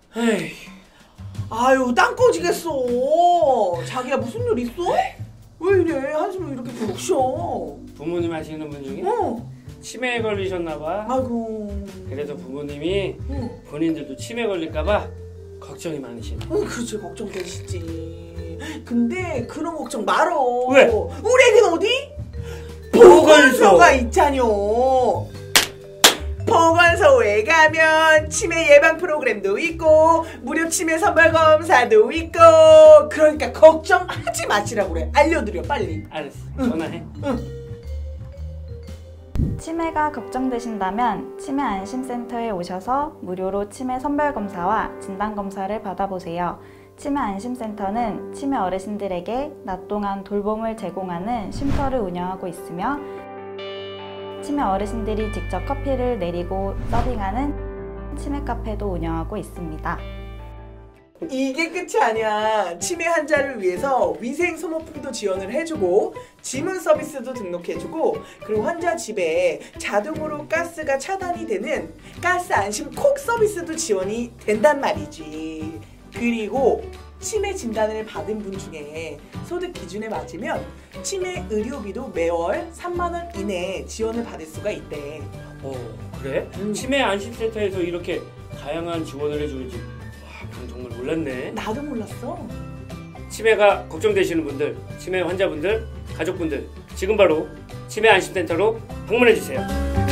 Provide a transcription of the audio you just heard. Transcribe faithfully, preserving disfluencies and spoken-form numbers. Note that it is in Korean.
에이, 아유, 땅 꺼지겠어. 자기야, 무슨 일 있어? 왜 이래? 한숨을 이렇게 푹 쉬어. 부모님 하시는 분 중에 어. 치매에 걸리셨나봐. 아이고. 그래서 부모님이 응. 본인들도 치매 걸릴까봐 걱정이 많으시네. 어, 그렇지, 걱정되시지. 근데 그런 걱정 말어. 왜? 우리에겐 어디? 보건소. 보건소가 있잖요. 보건소에 가면 치매 예방 프로그램도 있고 무료 치매 선별 검사도 있고, 그러니까 걱정하지 마시라고 그래. 알려드려 빨리. 알았어. 응. 전화해. 응. 치매가 걱정되신다면 치매 안심센터에 오셔서 무료로 치매 선별검사와 진단검사를 받아보세요. 치매 안심센터는 치매 어르신들에게 낮 동안 돌봄을 제공하는 쉼터를 운영하고 있으며, 치매 어르신들이 직접 커피를 내리고 서빙하는 치매 카페도 운영하고 있습니다. 이게 끝이 아니야. 치매 환자를 위해서 위생 소모품도 지원을 해주고 지문 서비스도 등록해주고, 그리고 환자 집에 자동으로 가스가 차단이 되는 가스 안심 콕 서비스도 지원이 된단 말이지. 그리고 치매 진단을 받은 분 중에 소득 기준에 맞으면 치매 의료비도 매월 삼만 원 이내에 지원을 받을 수가 있대. 어, 그래? 음. 치매 안심센터에서 이렇게 다양한 지원을 해주는지 와, 난 정말 몰랐네. 나도 몰랐어. 치매가 걱정되시는 분들, 치매 환자분들, 가족분들, 지금 바로 치매 안심센터로 방문해주세요.